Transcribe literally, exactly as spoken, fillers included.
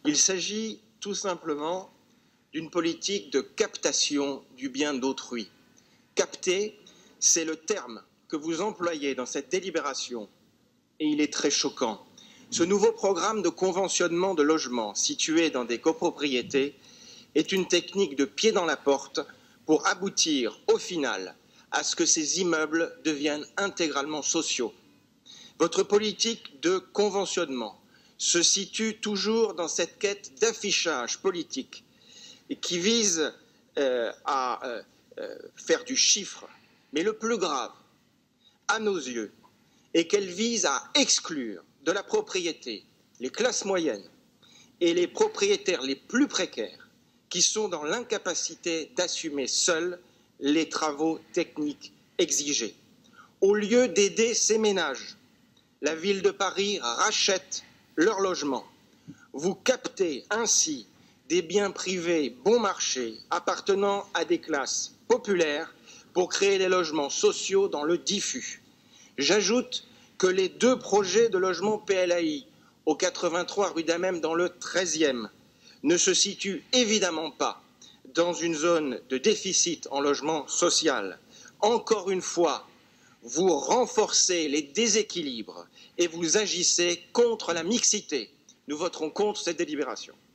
Il s'agit tout simplement d'une politique de captation du bien d'autrui. Capter, c'est le terme que vous employez dans cette délibération, et il est très choquant. Ce nouveau programme de conventionnement de logements situés dans des copropriétés est une technique de pied dans la porte pour aboutir au final à ce que ces immeubles deviennent intégralement sociaux. Votre politique de conventionnement se situe toujours dans cette quête d'affichage politique qui vise euh, à euh, euh, faire du chiffre. Mais le plus grave, à nos yeux, est qu'elle vise à exclure de la propriété les classes moyennes et les propriétaires les plus précaires qui sont dans l'incapacité d'assumer seuls les travaux techniques exigés. Au lieu d'aider ces ménages, la ville de Paris rachète leurs logements. Vous captez ainsi des biens privés bon marché appartenant à des classes populaires pour créer des logements sociaux dans le diffus. J'ajoute que les deux projets de logement P L A I au quatre-vingt-trois rue d'Amem dans le treizième ne se situent évidemment pas dans une zone de déficit en logement social. Encore une fois, vous renforcez les déséquilibres et vous agissez contre la mixité. Nous voterons contre cette délibération.